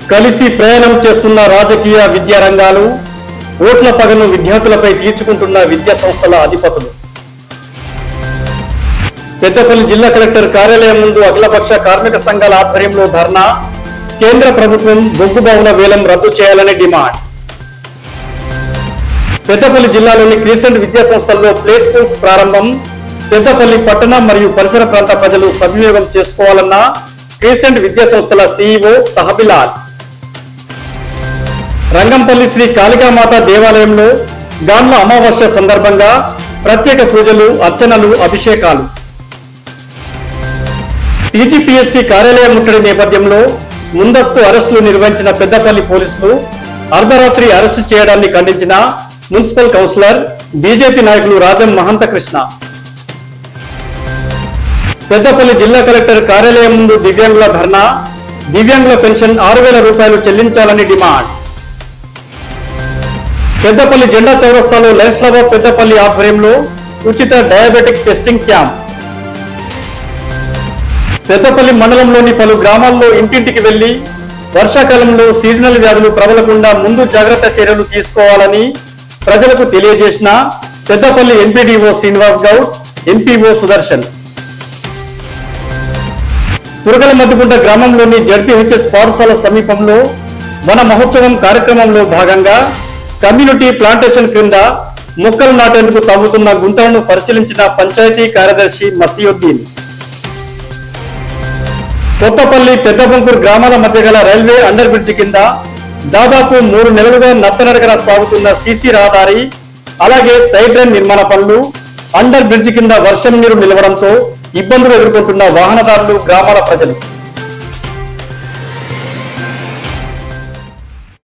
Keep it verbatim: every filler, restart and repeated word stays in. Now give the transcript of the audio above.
కలిసి ప్రయాణం చేస్తున్న రాజకీయ విద్యా రంగాలు, ఓట్ల పగను విద్యార్థులపై తీర్చుకుంటున్న విద్యా సంస్థల అధిపతులు. పెద్దపల్లి జిల్లా కలెక్టర్ కార్యాలయం ముందు అఖిలపక్ష కార్మిక సంఘాల ఆధ్వర్యంలో ధర్నా. కేంద్ర ప్రభుత్వం బొగ్గు బావుల వేలం రద్దు చేయాలని డిమాండ్. పెద్దపల్లి జిల్లాలోని క్రీసెంట్ విద్యా సంస్థల్లో ప్లే స్కూల్స్ ప్రారంభం. పెద్దపల్లి పట్టణ మరియు పరిసర ప్రాంత ప్రజలు సద్వినియోగం చేసుకోవాలన్న క్రీసెంట్ విద్యా సంస్థల సీఈఓ తహబిలాల్. రంగంపల్లి శ్రీ కాళికామాత దేవాలయంలో గాన్ల అమావాస్య సందర్భంగా ప్రత్యేక పూజలు, అర్చనలు, అభిషేకాలు. టీజీపీఎస్సీ కార్యాలయ ముట్టడి నేపథ్యంలో ముందస్తు అరెస్టులు నిర్వహించిన పెద్దపల్లి పోలీసులు అర్ధరాత్రి అరెస్టు చేయడాన్ని ఖండించిన మున్సిపల్ కౌన్సిలర్, బీజేపీ నాయకులు రాజం మహంతకృష్ణ. పెద్దపల్లి జిల్లా కలెక్టర్ కార్యాలయం ముందు దివ్యాంగుల ధర్నా. దివ్యాంగుల పెన్షన్ ఆరు వేల రూపాయలు చెల్లించాలని డిమాండ్. పెద్దపల్లి జెండా చౌరస్తాలో లయన్స్ క్లబ్ ఆఫ్ పెద్దపల్లి ఆధ్వర్యంలో ఉచిత డయాబెటిక్ టెస్టింగ్ క్యాంప్. పెద్దపల్లి మండలంలోని పలు గ్రామాల్లో ఇంటింటికి వెళ్లి వర్షాకాలంలో సీజనల్ వ్యాధులు ప్రబలకుండా ముందు జాగ్రత్త చర్యలు తీసుకోవాలని ప్రజలకు తెలియజేసిన పెద్దపల్లి ఎంపీడీఓ శ్రీనివాస్ గౌడ్, ఎంపీఓ సుదర్శన్. తురగల మద్దుగుంట గ్రామంలోని జడ్పీహెచ్ఎస్ పాఠశాల సమీపంలో వన మహోత్సవం కార్యక్రమంలో భాగంగా కమ్యూనిటీ ప్లాంటేషన్ క్రింద మొక్కలు నాటేందుకు తవ్వుతున్న గుంటలను పరిశీలించిన పంచాయతీ కార్యదర్శి మసియుద్దీన్. కొత్తపల్లి, పెద్దబంకూరు గ్రామాల మధ్య గల రైల్వే అండర్ బ్రిడ్జి కింద దాదాపు మూడు నెలలుగా నత్తనడకన సాగుతున్న సీసీ రహదారి, అలాగే సైడ్ రైన్ నిర్మాణ పనులు, అండర్ బ్రిడ్జి కింద వర్షం నీరు నిలవడంతో ఇబ్బందులు ఎదుర్కొంటున్న వాహనదారులు, గ్రామాల ప్రజలు.